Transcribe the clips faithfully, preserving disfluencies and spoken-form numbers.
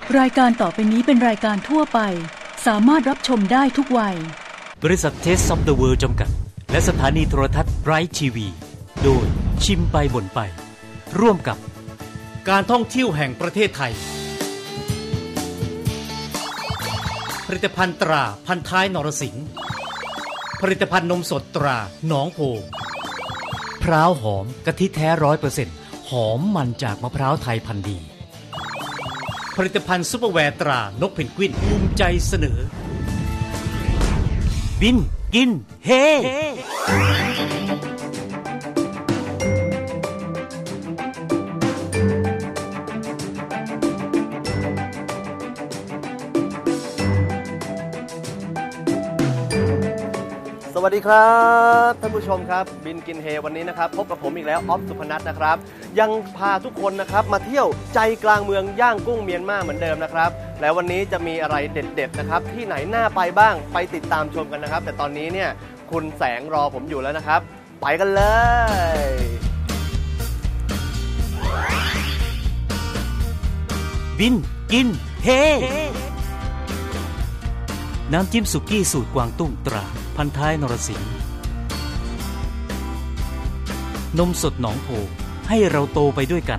รายการต่อไปนี้เป็นรายการทั่วไปสามารถรับชมได้ทุกวัยบริษัทเทสต์ซอฟต์เวิลด์จำกัดและสถานีโทรทัศน์ไบรท์ทีวีโดยชิมไปบ่นไปร่วมกับการท่องเที่ยวแห่งประเทศไทยผลิตภัณฑ์ตราพันท้ายนรสิงห์ผลิตภัณฑ์นมสดตราหนองโพพร้าวหอมกะทิแท้ ร้อยเปอร์เซ็นต์ หอมมันจากมะพร้าวไทยพันธุ์ดีผลิตภัณฑ์ซุปเปอร์แวร์ตรานกเพนกวินภูมิใจเสนอบินกินเฮสวัสดีครับท่านผู้ชมครับบินกินเฮวันนี้นะครับพบกับผมอีกแล้วออฟสุพนัทนะครับยังพาทุกคนนะครับมาเที่ยวใจกลางเมืองย่างกุ้งเมียนมาเหมือนเดิมนะครับแล้ววันนี้จะมีอะไรเด็ดๆนะครับที่ไหนน่าไปบ้างไปติดตามชมกันนะครับแต่ตอนนี้เนี่ยคุณแสงรอผมอยู่แล้วนะครับไปกันเลยบินกินเฮน้ำจิ้มสุกี้สูตรกวางตุ้งตราพันท้ายนรสิงห์นมสดหนองโพให้เราโตไปด้วยกัน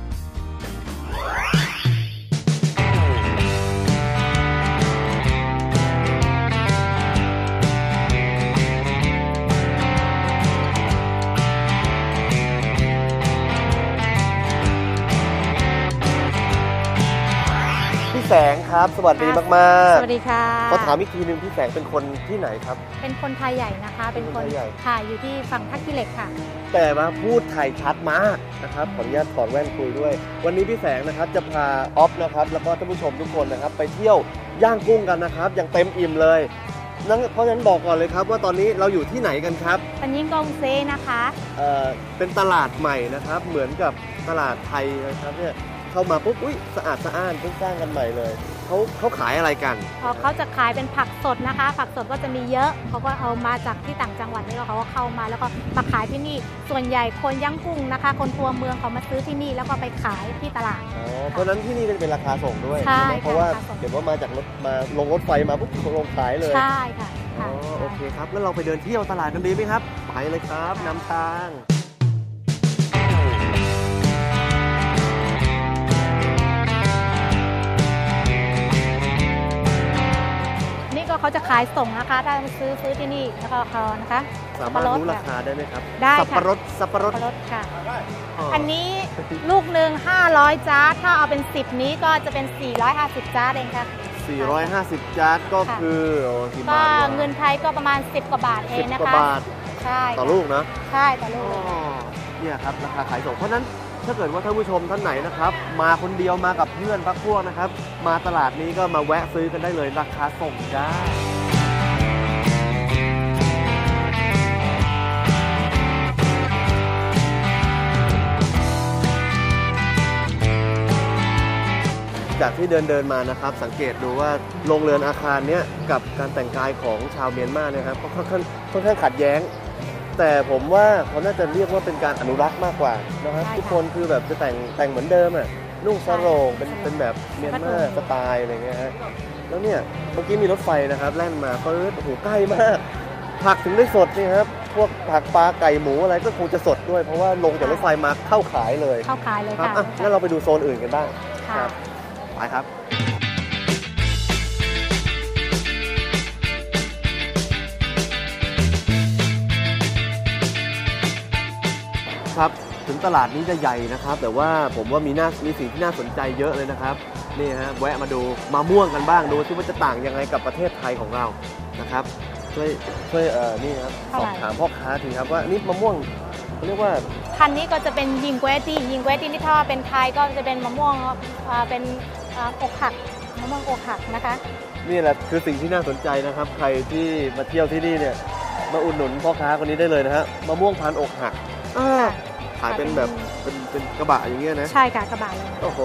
แสงครับสวัสดีมากๆสวัสดีค่ะขอถามอีกทีนึงพี่แสงเป็นคนที่ไหนครับเป็นคนไทยใหญ่นะคะเป็นคนค่ะอยู่ที่ฝั่งท่าขี้เหล็กค่ะแต่ว่าพูดไทยชัดมากนะครับขออนุญาตถอดแว่นคุยด้วยวันนี้พี่แสงนะครับจะพาออฟนะครับแล้วก็ท่านผู้ชมทุกคนนะครับไปเที่ยวย่างกุ้งกันนะครับอย่างเต็มอิ่มเลยนั่นเพราะฉะนั้นบอกก่อนเลยครับว่าตอนนี้เราอยู่ที่ไหนกันครับปันยิ่งกงเซนะคะเอ่อเป็นตลาดใหม่นะครับเหมือนกับตลาดไทยนะครับเนี่ยเข้ามาปุ๊บอุ้ยสะอาดสะอ้านเพิ่งสร้างกันใหม่เลยเขาเขาขายอะไรกันเขาจะขายเป็นผักสดนะคะผักสดก็จะมีเยอะเขาก็เอามาจากที่ต่างจังหวัดนี่เขาก็เข้ามาแล้วก็มาขายที่นี่ส่วนใหญ่คนย่างกุ้งนะคะคนตัวเมืองเขามาซื้อที่นี่แล้วก็ไปขายที่ตลาดอ๋อเพราะนั้นที่นี่เป็นราคาส่งด้วยใช่เพราะว่าเห็นว่ามาจากรถมาลงรถไฟมาปุ๊บลงขายเลยใช่ค่ะอ๋อโอเคครับแล้วเราไปเดินเที่ยวตลาดกันดีไหมครับไปเลยครับนำทางเขาจะขายส่งนะคะถ้าซื้อซื้อที่นี่แล้วก็เขานะคะสามารถรู้ราคาได้ไหมครับได้ค่ะสับปะรดสับปะรดค่ะอันนี้ลูกหนึ่งห้าร้อยจานถ้าเอาเป็นสิบนี้ก็จะเป็นสี่ร้อยห้าสิบจานเองค่ะสี่ร้อยห้าสิบจานก็คือโอ้กี่บาทก็เงินไทยก็ประมาณสิบกว่าบาทเองนะคะสิบกว่าบาทใช่ต่อลูกนะใช่ต่อลูกเนี่ยครับราคาขายส่งเพราะนั้นถ้าเกิดว่าท่านผู้ชมท่านไหนนะครับมาคนเดียวมากับเพื่อนพักพวกนะครับมาตลาดนี้ก็มาแวะซื้อกันได้เลยราคาส่งจ้าจากที่เดินเดินมานะครับสังเกตดูว่าโรงเรือนอาคารนี้กับการแต่งกายของชาวเมียนมาเนี่ยครับค่อนข้างค่อนข้างขัดแย้งแต่ผมว่าเขาน่าจะเรียกว่าเป็นการอนุรักษ์มากกว่านะครับทุกคนคือแบบจะแต่งแต่งเหมือนเดิมอ่ะนุ่งสโรงเป็นเป็นแบบเมียนมาสไตล์อะไรเงี้ยฮะแล้วเนี่ยเมื่อกี้มีรถไฟนะครับแล่นมาก็โอ้โหใกล้มากผักถึงได้สดนี่ครับพวกผักปลาไก่หมูอะไรก็คงจะสดด้วยเพราะว่าลงจากรถไฟมาเข้าขายเลยเข้าขายเลยค่ะงั้นเราไปดูโซนอื่นกันบ้างครับไปครับครับถึงตลาดนี้จะใหญ่นะครับแต่ว่าผมว่ามีน่ามีสิ่งที่น่าสนใจเยอะเลยนะครับนี่ฮะแวะมาดูมะม่วงกันบ้างดูซิว่าจะต่างยังไงกับประเทศไทยของเรานะครับช่วยช่วยเอ่อนี่ครับสอบถามพ่อค้าทีครับว่านี่มะม่วงเขาเรียกว่าพันธุ์นี้ก็จะเป็นยิงแกวตี้ยิงแกวตี้นี่ถ้าเป็นไทยก็จะเป็นมะม่วงเป็นอกหักมะม่วงอกหักนะคะนี่แหละคือสิ่งที่น่าสนใจนะครับใครที่มาเที่ยวที่นี่เนี่ยมาอุดหนุนพ่อค้าคนนี้ได้เลยนะฮะมะม่วงพันธุ์อกหักขายเป็นแบบเป็นเป็นกระบะอย่างเงี้ยนะใช่ค่ะกระบะเลยโอ้โห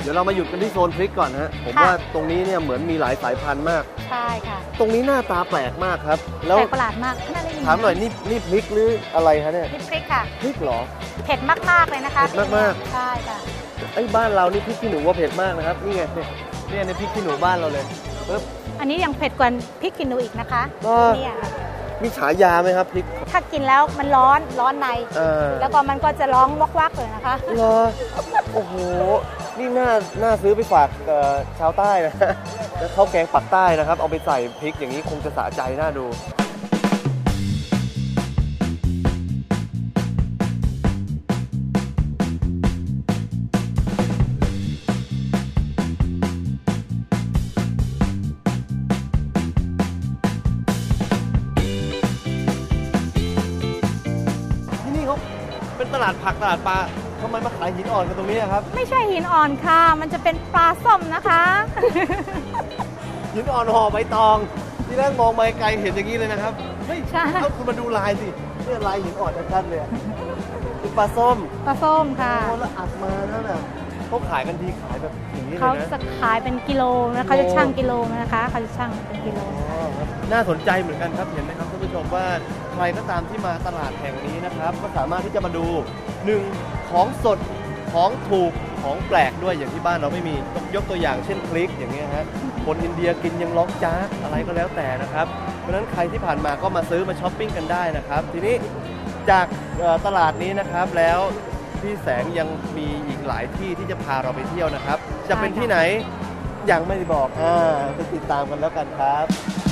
ดี๋ยวเรามาหยุดกันที่โซนพริกก่อนฮะผมว่าตรงนี้เนี่ยเหมือนมีหลายสายพันธุ์มากใช่ค่ะตรงนี้หน้าตาแปลกมากครับแล้วแปลกประหลาดมากถามหน่อยนี่นี่พริกหรืออะไรคะเนี่ยนี่พริกค่ะพริกเหรอเผ็ดมากๆเลยนะคะเผ็ดมากๆใช่ค่ะไอ้บ้านเรานี่พริกขี้หนูว่าเผ็ดมากนะครับนี่ไงเนี่ยในพริกขี้หนูบ้านเราเลยปึ๊บอันนี้ยังเผ็ดกว่าพริกขี้หนูอีกนะคะเนี่ยมีฉายาไหมครับพริกถ้ากินแล้วมันร้อนร้อนในแล้วก็มันก็จะร้องวักๆเลยนะคะเหรอโอ้โหนี่น่าน่าซื้อไปฝากชาวใต้นะแล้วข้าวแกงปักใต้นะครับเอาไปใส่พริกอย่างนี้คงจะสะใจน่าดูเป็นตลาดผักตลาดปลาทำไมมาขายหินอ่อนกันตรงนี้ครับไม่ใช่หินอ่อนค่ะมันจะเป็นปลาส้มนะคะหินอ่อนห่อใบตองที่แรกมองไปไกลเห็นอย่างนี้เลยนะครับเฮ้ยถ้าคุณมาดูลายสินี่ลายหินอ่อนชัดๆเลยเป็นปลาส้มปลาส้มค่ะแล้วอัดมาแล้วน่ะเขาขายกันทีขายแบบอย่างนี้เลยนะเขาจะขายเป็นกิโลนะเขาจะชั่งกิโลนะคะเขาจะชั่งเป็นกิโลน่าสนใจเหมือนกันครับเห็นไหมครับท่านผู้ชมว่าใครก็ตามที่มาตลาดแห่งนี้นะครับก็สามารถที่จะมาดูหนึ่งของสดของถูกของแปลกด้วยอย่างที่บ้านเราไม่มียกตัวอย่างเช่นพริกอย่างเงี้ยฮะคนอินเดียกินยังร้องจ้าอะไรก็แล้วแต่นะครับเพราะฉะนั้นใครที่ผ่านมาก็มาซื้อมาช้อปปิ้งกันได้นะครับทีนี้จากตลาดนี้นะครับแล้วพี่แสงยังมีอีกหลายที่ที่จะพาเราไปเที่ยวนะครับจะเป็นที่ไหนยังไม่ได้บอกอ่าไปติดตามกันแล้วกันครับ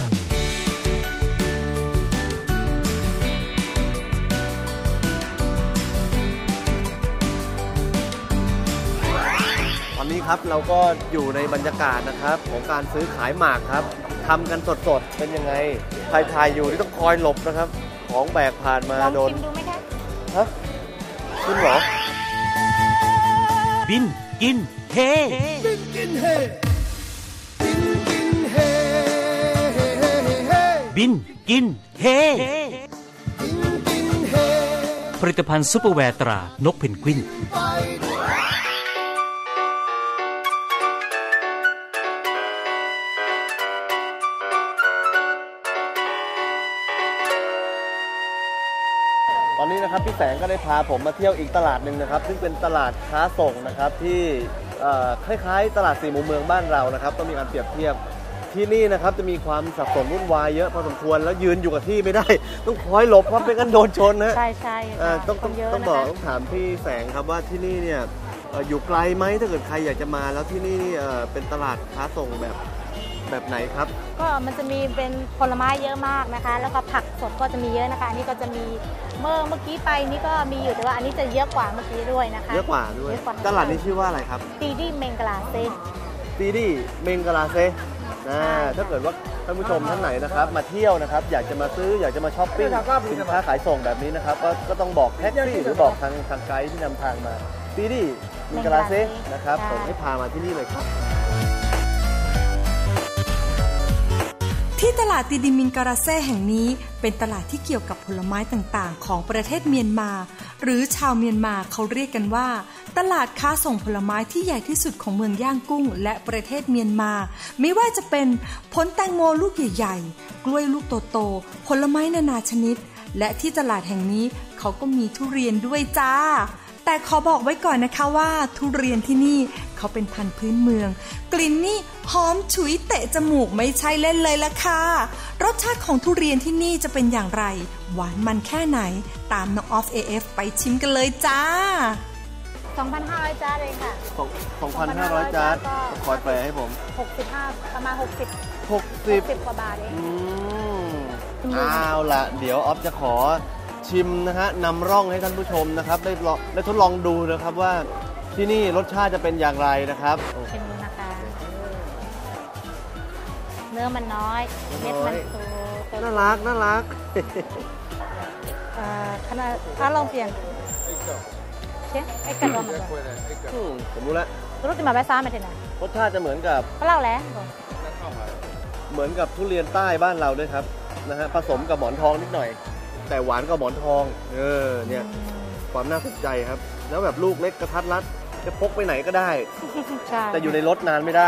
ตอนนี้ครับเราก็อยู่ในบรรยากาศนะครับของการซื้อขายหมากครับทำกันสดๆเป็นยังไงถ่ายๆอยู่ที่ต้องคอยหลบนะครับของแบกผ่านมาโดนลองชิมดูไหมคะฮะชิมเหรอบินกินเฮบินกินเฮบินกินเฮบินกินเฮผลิตภัณฑ์ซุปเปอร์แวร์ตรานกเพนกวินตอนนี้นะครับพี่แสงก็ได้พาผมมาเที่ยวอีกตลาดหนึ่งนะครับซึ่งเป็นตลาดค้าส่งนะครับที่คล้ายๆตลาดสี่มุมเมืองบ้านเรานะครับต้องมีการเปรียบเทียบที่นี่นะครับจะมีความสับสนวุ่นวายเยอะพอสมควรแล้วยืนอยู่กับที่ไม่ได้ต้องคอยหลบเพราะเป็นกันโดนชนนะใช่ใช่ต้องต้องต้องบอกต้องถามพี่แสงครับว่าที่นี่เนี่ยอยู่ไกลไหมถ้าเกิดใครอยากจะมาแล้วที่นี่เป็นตลาดค้าส่งแบบแบบไหนครับก็มันจะมีเป็นผลไม้เยอะมากนะคะแล้วก็ผักสดก็จะมีเยอะนะคะอันนี้ก็จะมีเมื่อเมื่อกี้ไปนี่ก็มีอยู่แต่ว่าอันนี้จะเยอะกว่าเมื่อกี้ด้วยนะคะเยอะกว่าด้วยตลาดนี้ชื่อว่าอะไรครับตีดี้เมงกลาเซตีดี้เมงกลาเซนะถ้าเกิดว่าท่านผู้ชมท่านไหนนะครับมาเที่ยวนะครับอยากจะมาซื้ออยากจะมาช้อปปิ้งสินค้าขายส่งแบบนี้นะครับก็ก็ต้องบอกแท็กซี่หรือบอกทางทางไกด์ที่นำทางมาตีดี้เมงกลาเซนะครับผมให้พามาที่นี่เลยครับที่ตลาดตีดิมินการาเซ่แห่งนี้เป็นตลาดที่เกี่ยวกับผลไม้ต่างๆของประเทศเมียนมาหรือชาวเมียนมาเขาเรียกกันว่าตลาดค้าส่งผลไม้ที่ใหญ่ที่สุดของเมืองย่างกุ้งและประเทศเมียนมาไม่ว่าจะเป็นผลแตงโมลูกใหญ่ๆกล้วยลูกโตๆผลไม้นานาชนิดและที่ตลาดแห่งนี้เขาก็มีทุเรียนด้วยจ้าแต่ขอบอกไว้ก่อนนะคะว่าทุเรียนที่นี่เขาเป็นพันธุ์พื้นเมืองกลิ่นนี่หอมฉุยเตะจมูกไม่ใช่เล่นเลยล่ะค่ะรสชาติของทุเรียนที่นี่จะเป็นอย่างไรหวานมันแค่ไหนตามน้องออฟ เอ เอฟ ไปชิมกันเลยจ้าสองพันห้าร้อย จานเลยค่ะสองพันห้าร้อย จานคอยแปลให้ผมหกสิบห้าประมาณหกสิบหกสิบหกสิบกว่าบาทเองอืมเอาล่ะเดี๋ยวออฟจะขอชิมนะฮะนำร่องให้ท่านผู้ชมนะครับได้ลองได้ทดลองดูนะครับว่าที่นี่รสชาติจะเป็นอย่างไรนะครับชิมดูนะคะเนื้อมันน้อยเม็ดมันโตน่ารักน่ารักขนาดถ้าลองเปลี่ยนเช่นไอ้กระดองมันผมรู้แล้วรสติมาแบซ่าไม่ใช่ไหมรสชาติจะเหมือนกับก็เล่าแล้วเหมือนกับทุเรียนใต้บ้านเราด้วยครับนะฮะผสมกับหมอนทองนิดหน่อยแต่หวานกว่าหมอนทองเออเนี่ยความน่าสนใจครับแล้วแบบลูกเล็กกระทัดรัดจะพกไปไหนก็ได้ใช่แต่อยู่ในรถนานไม่ได้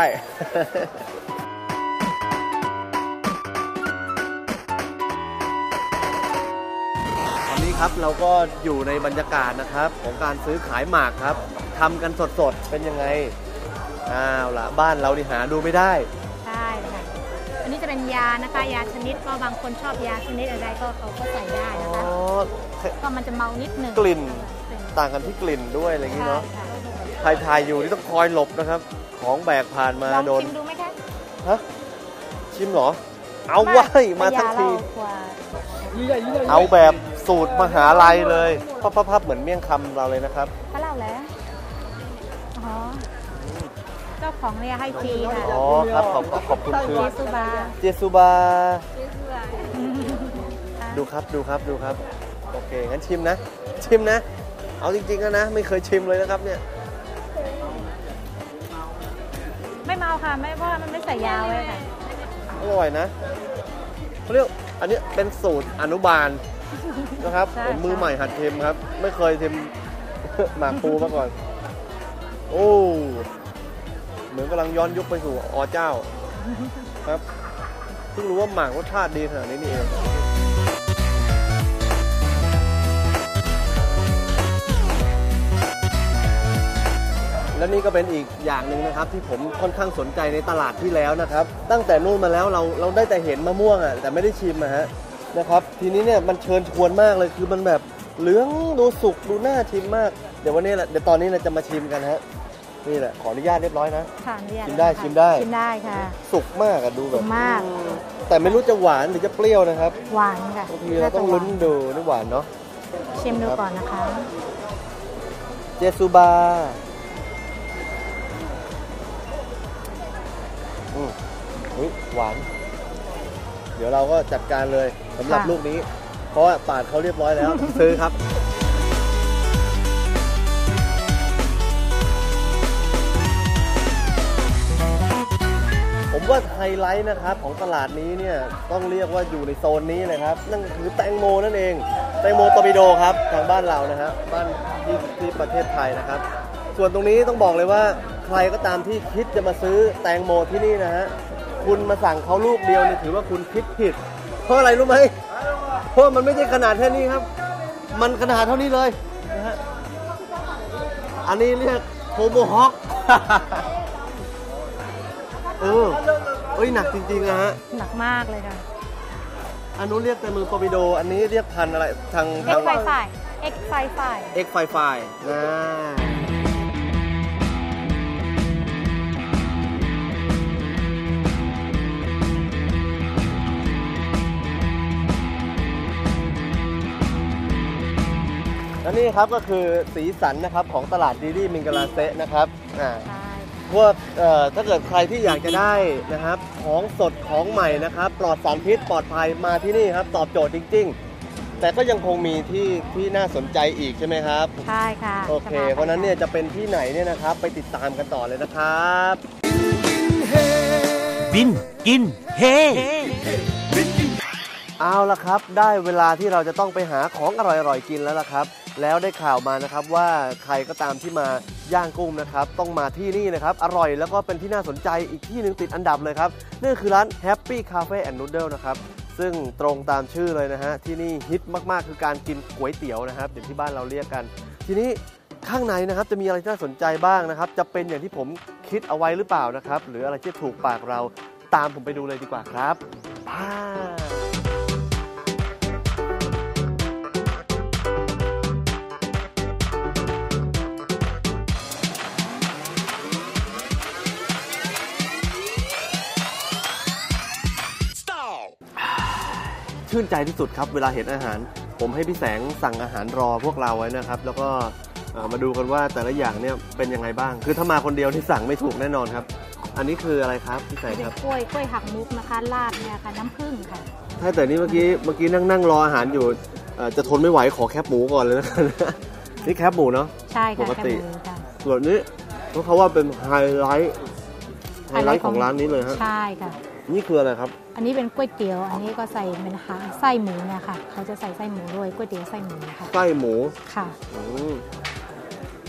ตอนนี้ครับเราก็อยู่ในบรรยากาศนะครับของการซื้อขายหมากครับทำกันสดๆเป็นยังไงอ้าวล่ะบ้านเราดิหาดูไม่ได้ใช่ค่ะอันนี้จะเป็นยานะคะยาชนิดก็บางคนชอบยาชนิดอะไรก็เขาก็ใส่ได้นะคะก็มันจะเมานิดหนึ่งกลิ่นต่างกันที่กลิ่นด้วยอะไรอย่างนี้เนาะใครถ่ายอยู่นี่ต้องคอยหลบนะครับของแบกผ่านมาโดนลองชิมดูไหมคะฮะชิมเหรอเอาไว้มาทั้งทีเอาแบบสูตรมหาลัยเลยพับๆเหมือนเมี่ยงคำเราเลยนะครับก็เล่าแล้วอ๋อเจ้าของเนี่ยให้ฟรีค่ะอ๋อครับขอบขอบคุณคือเจสุบาเจสุบาดูครับดูครับดูครับโอเคงั้นชิมนะชิมนะเอาจริงๆนะไม่เคยชิมเลยนะครับเนี่ยไม่เมาค่ะไม่ว่ามันไม่ใส่ยาไว้ค่ะอร่อยนะเขาเรียกอันนี้เป็นสูตรอนุบาลนะครับผมมือใหม่หัดชิมครับไม่เคยชิมหมากปูมาก่อนโอ้เหมือนกำลังย้อนยุคไปสู่อเจ้าครับเพิ่งรู้ว่าหมากรสชาติดีขนาดนี้นี่เองและนี่ก็เป็นอีกอย่างหนึ่งนะครับที่ผมค่อนข้างสนใจในตลาดที่แล้วนะครับตั้งแต่นู่นมาแล้วเราเราได้แต่เห็นมะม่วงอ่ะแต่ไม่ได้ชิมนะฮะนะครับทีนี้เนี่ยมันเชิญชวนมากเลยคือมันแบบเหลืองดูสุกดูน่าชิมมากเดี๋ยววันนี้แหละเดี๋ยวตอนนี้เราจะมาชิมกันฮะนี่แหละขออนุญาตเรียบร้อยนะชิมได้ชิมได้ชิมได้ค่ะสุกมากอะดูแบบมากแต่ไม่รู้จะหวานหรือจะเปรี้ยวนะครับหวานค่ะบางทีเราต้องลุ้นดูนี่หวานเนาะชิมดูก่อนนะคะเจสุบาอืมอุ้ยหวานเดี๋ยวเราก็จัดการเลยสำหรับลูกนี้เพราะว่าปาดเขาเรียบร้อยแล้วซื้อครับผมว่าไฮไลท์นะครับของตลาดนี้เนี่ยต้องเรียกว่าอยู่ในโซนนี้เลยครับนั่นคือแตงโมนั่นเองแตงโมตอร์ปิโดครับทางบ้านเรานะฮะบ้านที่ที่ประเทศไทยนะครับส่วนตรงนี้ต้องบอกเลยว่าใครก็ตามที่คิดจะมาซื้อแตงโมที่นี่นะฮะคุณมาสั่งเขาลูกเดียวนี่ถือว่าคุณคิดผิดเพราะอะไรรู้ไหมเพราะมันไม่ใช่ขนาดแค่นี้ครับมันขนาดเท่านี้เลยนะฮะอันนี้เรียกโทโมฮอคเออเอ้ยหนักจริงๆนะฮะหนักมากเลยค่ะอันนู้นเรียกแต่มือโตบิโดอันนี้เรียกพันอะไรทางทาง X ไฟไฟ X ไฟไฟ X ไฟไฟนะและนี่ครับก็คือสีสันนะครับของตลาดดีดีมิงกาลาเซะนะครับอ่าพวกถ้าเกิดใครที่อยากจะได้นะครับของสดของใหม่นะครับปลอดสารพิษปลอดภัยมาที่นี่ครับตอบโจทย์จริงๆแต่ก็ยังคงมีที่ที่น่าสนใจอีกใช่ไหมครับใช่ค่ะโอเคเพราะนั้นเนี่ยจะเป็นที่ไหนเนี่ยนะครับไปติดตามกันต่อเลยนะครับบินกินเฮเอาละครับได้เวลาที่เราจะต้องไปหาของอร่อยๆกินแล้วล่ะครับแล้วได้ข่าวมานะครับว่าใครก็ตามที่มาย่างกุ้งนะครับต้องมาที่นี่นะครับอร่อยแล้วก็เป็นที่น่าสนใจอีกที่หนึ่งติดอันดับเลยครับนั่นคือร้าน Happy Cafe and Noodle นะครับซึ่งตรงตามชื่อเลยนะฮะที่นี่ฮิตมากๆคือการกินก๋วยเตี๋ยวนะครับอย่างที่บ้านเราเรียกกันทีนี้ข้างในนะครับจะมีอะไรที่น่าสนใจบ้างนะครับจะเป็นอย่างที่ผมคิดเอาไว้หรือเปล่านะครับหรืออะไรที่ถูกปากเราตามผมไปดูเลยดีกว่าครับป้าชื่นใจที่สุดครับเวลาเห็นอาหารผมให้พี่แสงสั่งอาหารรอพวกเราไว้นะครับแล้วก็มาดูกันว่าแต่ละอย่างเนี่ยเป็นยังไงบ้างคือถ้ามาคนเดียวที่สั่งไม่ถูกแน่นอนครับอันนี้คืออะไรครับพี่แสงครับกล้วยกล้วยหักมุกนะคะราดเนี่ยค่ะน้ำผึ้งค่ะใช่แต่นี่เมื่อกี้เมื่อกี้นั่งนั่งรออาหารอยู่จะทนไม่ไหวขอแคบหมูก่อนเลยนะนี่แคบหมูเนาะใช่ค่ะปกติส่วนนี้เพราะเขาว่าเป็นไฮไลท์ไฮไลท์ของร้านนี้เลยฮะใช่ค่ะนี่คืออะไรครับอันนี้เป็นก๋วยเตี๋ยวอันนี้ก็ใส่เป็นหางไส้หมูเนี่ยค่ะเขาจะใส่ไส้หมูด้วยก๋วยเตี๋ยวไส้หมูค่ะไส้หมูค่ะ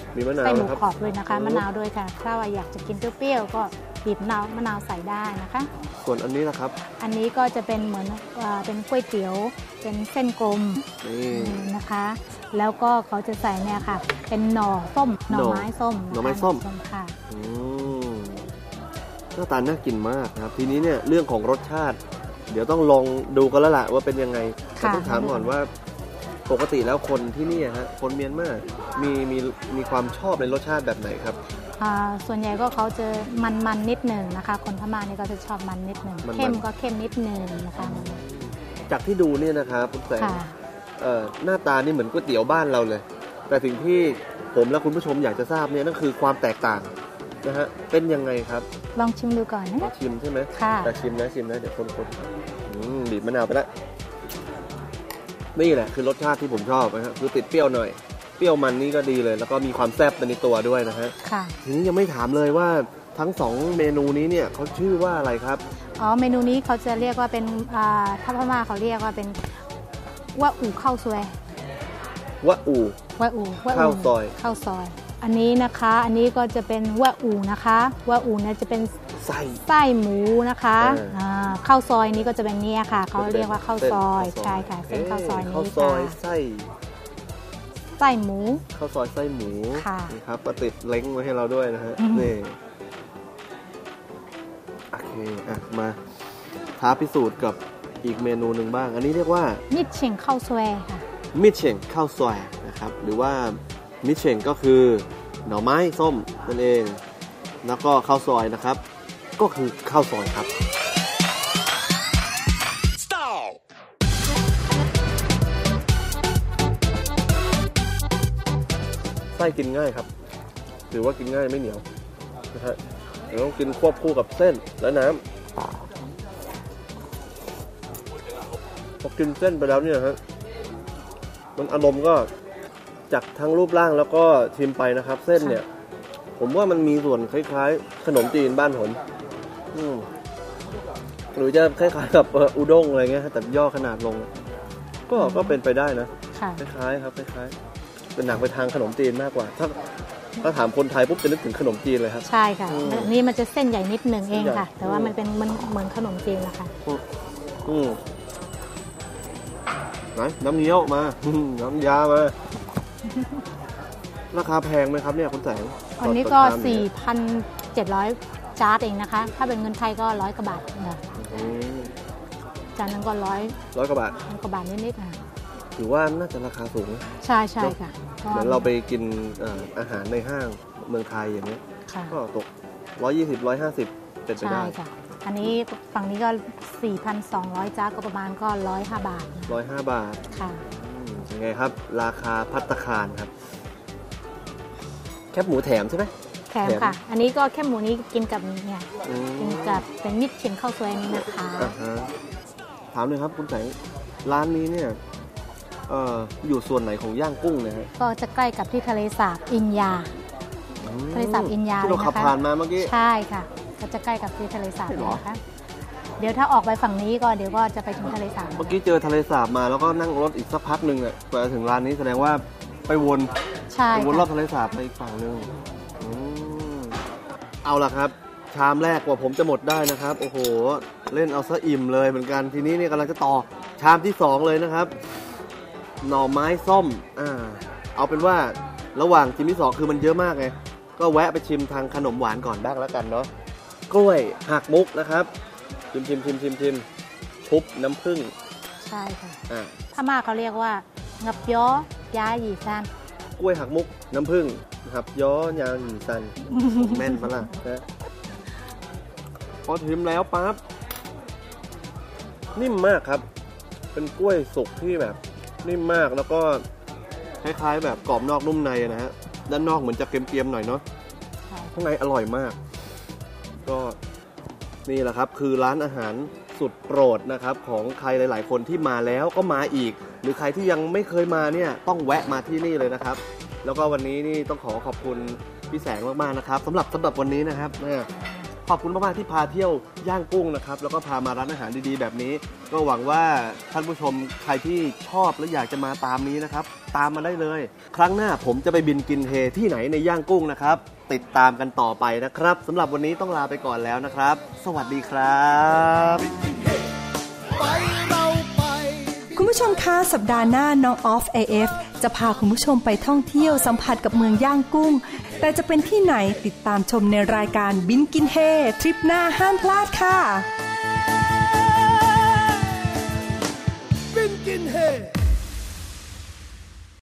มีมะนาวไส้หมูนะครับกรอบด้วยนะคะอืมมะนาวด้วยค่ะ ถ้าว่าอยากจะกินเปรี้ยวๆก็บีบมะนาวมะนาวใส่ได้นะคะส่วนอันนี้นะครับอันนี้ก็จะเป็นเหมือนเอ่อเป็นก๋วยเตี๋ยวเป็นเส้นกลมนี่นะคะ แล้วก็เขาจะใส่เนี่ยค่ะ เป็นหน่อส้มหน่อไม้ส้มนะคะหน่อไม้ส้มค่ะอืมหน้าตาน่ากินมากนะครับ ทีนี้เนี่ยเรื่องของรสชาติ เดี๋ยวต้องลองดูกันแล้วล่ะว่าเป็นยังไงแต่ค่ะต้องถามก่อนว่าปกติแล้วคนที่นี่ฮะคนเมียนมามีมีมีความชอบในรสชาติแบบไหนครับอ่าส่วนใหญ่ก็เขาจะมันมันๆนิดหนึ่งนะคะ คนพม่านี่ก็จะชอบมันนิดหนึ่งมันๆเข้มก็เข้มนิดหนึ่งนะคะจากที่ดูเนี่ยนะครับคุณแสงค่ะเอ่อหน้าตานี่เหมือนก๋วยเตี๋ยวบ้านเราเลย แต่สิ่งที่ผมและคุณผู้ชมอยากจะทราบเนี่ยนั่นคือความแตกต่างนะฮะเป็นยังไงครับลองชิมดูก่อนนะชิมใช่ไหมค่ะแต่ชิมนะชิมนะเดี๋ยวคนๆอืมบีบมะนาวไปแล้วนี่แหละคือรสชาติที่ผมชอบนะฮะคือติดเปรี้ยวหน่อยเปรี้ยวมันนี่ก็ดีเลย แล้วก็มีความแซ่บในตัวด้วยนะฮะค่ะทีนี้ยังไม่ถามเลยว่าทั้งสองเมนูนี้เนี่ยเขาชื่อว่าอะไรครับอ๋อเมนูนี้เขาจะเรียกว่าเป็นอ่าถ้าพม่าเขาเรียกว่าเป็นว่าอู่ข้าวซวยวะอูว่าอู่ว่าข้าวซอยข้าวซอย อันนี้นะคะอันนี้ก็จะเป็นว่าอู่นะคะว่าอู่เนี่ยจะเป็นไส้ไส้หมูนะคะเอออ่าข้าวซอยนี้ก็จะเป็นเนี้ยค่ะเขาเรียกว่าข้าวซอยเส้นใช่ค่ะเส้นข้าวซอยเข้าวนี้ซค่ะอยไส้ไส้หมูข้าวซอยไส้หมูค่ะนี่ครับก็ติดเล้งไว้ให้เราด้วยนะฮะอืมนี่โอเคอ่ะมาท้าพิสูจน์กับอีกเมนูหนึ่งบ้าง อันนี้เรียกว่ามิดเชงข้าวซอยค่ะมิเชงข้าวซอยนะครับหรือว่ามิเชงก็คือหน่อไม้ส้มนั่นเอง แล้วก็ข้าวซอยนะครับ ก็คือข้าวซอยครับไส้กินง่ายครับถือว่ากินง่ายไม่เหนียวนะฮะเดี๋ยวต้องกินควบคู่กับเส้นและน้ำพอกินเส้นไปแล้วเนี่ยฮะมันอารมณ์ก็จากทั้งรูปร่างแล้วก็ชิมไปนะครับ เส้นเนี่ย ผมว่ามันมีส่วนคล้ายๆ ขนมจีนบ้านผมอืมหรือจะคล้ายๆกับเอ่ออุด้งอะไรเงี้ยแต่ย่อขนาดลง ก็ก็เป็นไปได้นะค่ะคล้ายๆครับคล้ายๆเป็นหนักไปทางขนมจีนมากกว่า ถ้าถ้าถามคนไทยปุ๊บจะนึกถึงขนมจีนเลยครับใช่ค่ะอืมอันนี้มันจะเส้นใหญ่นิดหนึ่งเองค่ะใหญ่แต่ว่ามันเป็นมันเหมือนขนมจีนนะคะอืมไหนน้ำเงี้ยวมาอืมน้ำยามาราคาแพงไหมครับเนี่ยคุณแสงอันนี้ก็ต่อชามเนี่ยสี่พันเจ็ดร้อย จาร์ดเองนะคะ ถ้าเป็นเงินไทยก็ร้อยกว่าบาทค่ะอืมจานนั้นก็ร้อยร้อยกว่าบาทกว่าบาทนิดๆค่ะถือว่าน่าจะราคาสูงนะใช่ใช่ค่ะเหมือนเราไปกินเอ่ออาหารในห้างเมืองไทยอย่างเงี้ยค่ะก็ตกร้อยยี่สิบร้อยห้าสิบเป็นไปใช่ได้ค่ะ อันนี้ฝั่งนี้ก็ สี่พันสองร้อย จาร์ดก็ประมาณก็ร้อยห้าบาทร้อยห้าบาทค่ะอืมยังไงครับ ราคาภัตตาคารครับ แคบหมูแถมใช่ไหมแถมค่ะ อันนี้ก็แค่หมูนี้กินกับเนี่ยอืมกินกับเป็นมิตรเชียงข้าวซอยนี้นะคะอ่าฮะถามเลยครับคุณแสงร้านนี้เนี่ยเอ่ออยู่ส่วนไหนของย่างกุ้งเนี่ยฮะก็จะใกล้กับที่ทะเลสาบอินยาอืมทะเลสาบอินยาที่เราเลยนะคะขับผ่านมาเมื่อกี้ใช่ค่ะ ก็จะใกล้กับที่ทะเลสาบใช่เลเหรยอนะคะ เดี๋ยวถ้าออกไปฝั่งนี้ก็เดี๋ยวก็จะไปถึงทะเลสาบเมื่อกี้เจอทะเลสาบมาแล้วก็นั่งรถอีกสักพักหนึ่งอ่ะกว่าจะถึงร้านนี้แสดงว่าไปวนใช่ไปวนรอบค่ะทะเลสาบไปอีกฝั่งหนึ่งอืมเอาล่ะครับ ชามแรกกว่าผมจะหมดได้นะครับ โอ้โห เล่นเอาซะอิ่มเลยเหมือนกันทีนี้เนี่ยกำลังจะต่อชามที่สองเลยนะครับ หน่อไม้ส้มอ่าเอาเป็นว่าระหว่างชิมที่สองคือมันเยอะมากไงก็แวะไปชิมทางขนมหวานก่อนบ้างแล้วกันเนาะกล้วยหักมุกนะครับชิมชิมชิมชิมชิมชุบน้ำผึ้งใช่ค่ะอ่าพม่าเขาเรียกว่างับย้อยาหยีซานกล้วยหักมุกน้ำผึ้งหับย้อยางหยีซัน แม่นปะล่ะนะพอชิมแล้วปั๊บนิ่มมากครับ เป็นกล้วยสุกที่แบบนิ่มมากแล้วก็คล้ายๆแบบกรอบนอกนุ่มในนะฮะด้านนอกเหมือนจะเกรียมๆหน่อยเนาะใช่ข้างในอร่อยมาก ก็นี่แหละครับคือร้านอาหารสุดโปรดนะครับของใครหลายๆคนที่มาแล้วก็มาอีก หรือใครที่ยังไม่เคยมาเนี่ยต้องแวะมาที่นี่เลยนะครับ แล้วก็วันนี้นี่ต้องขอขอบคุณพี่แสงมากๆนะครับสำหรับสำหรับวันนี้นะครับเนี่ยขอบคุณมากๆที่พาเที่ยวย่างกุ้งนะครับแล้วก็พามาร้านอาหารดีๆแบบนี้ก็หวังว่าท่านผู้ชมใครที่ชอบและอยากจะมาตามนี้นะครับตามมาได้เลยครั้งหน้าผมจะไปบินกินเฮที่ไหนในย่างกุ้งนะครับติดตามกันต่อไปนะครับสำหรับวันนี้ต้องลาไปก่อนแล้วนะครับสวัสดีครับคุณผู้ชมคะสัปดาห์หน้าน้องออฟ เอ เอฟ จะพาคุณผู้ชมไปท่องเที่ยวสัมผัสกับเมืองย่างกุ้งแต่จะเป็นที่ไหนติดตามชมในรายการบินกินเฮทริปหน้าห้ามพลาดค่ะ